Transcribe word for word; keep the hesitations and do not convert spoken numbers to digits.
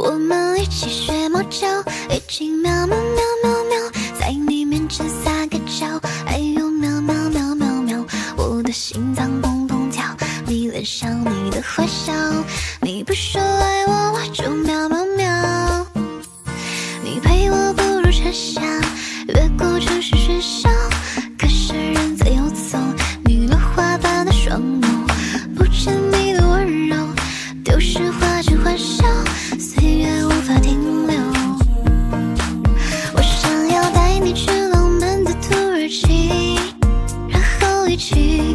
我们一起学猫叫，一起喵喵喵喵喵，在你面前撒个娇，哎呦喵喵喵喵喵，我的心脏砰砰跳，迷恋上你的坏笑，你不说爱我，我就喵喵喵。你陪我步入蝉夏，越过城市喧嚣，可是人在游走，你落花般的双眸，不见你的温柔，丢失花枝欢笑，岁月无法停留。我想要带你去浪漫的土耳其，然后一起